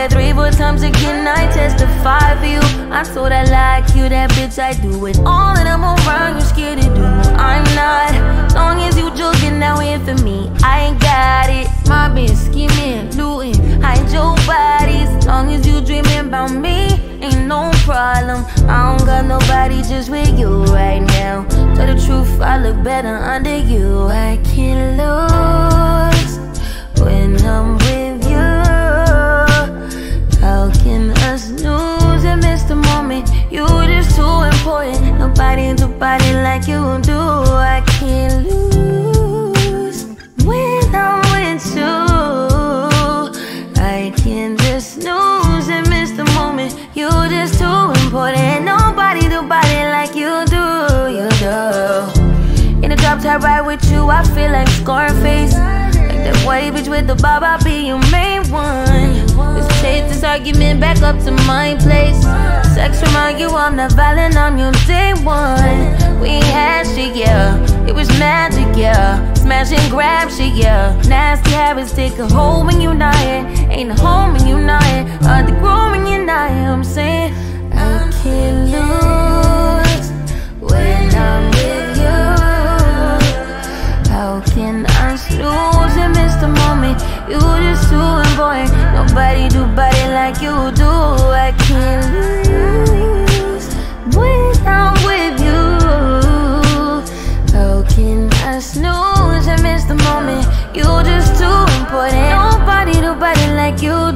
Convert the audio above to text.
said 3-4 times again, I testify for you. I told I like you, that bitch, I do it all, and I'm around, you scared to do. I'm not, long as you joking, now here for me, I ain't got it. Mobbin, schemin, lootin, hide your bodies. Long as you dreamin' about me, ain't no problem. I don't got nobody just with you right now. Tell the truth, I look better under you. I can't lose when I'm with you. How can I snooze and miss the moment? You just too important. Nobody do body like you do. I can't lose when I'm with you. I can't just snooze and miss the moment. You just too important. Nobody do body like you do. You do. In the drop top ride with you, I feel like Scarface. Like that white bitch with the bob, I'll be your main one. Let's take this argument back up to my place. Sex remind you I'm not violent, I'm your day one. We ain't had shit, yeah. It was magic, yeah. Smash and grab shit, yeah. Nasty habits take a hold when you're not here. Ain't a home when you're not here. Hard to grow when you're not here. I'm saying I can't lose when I'm with you. How can I snooze and miss the moment? You just too important. Nobody do body like you do. I can't lose when I'm with you. How can I snooze and miss the moment? You just too important. Nobody do body like you do.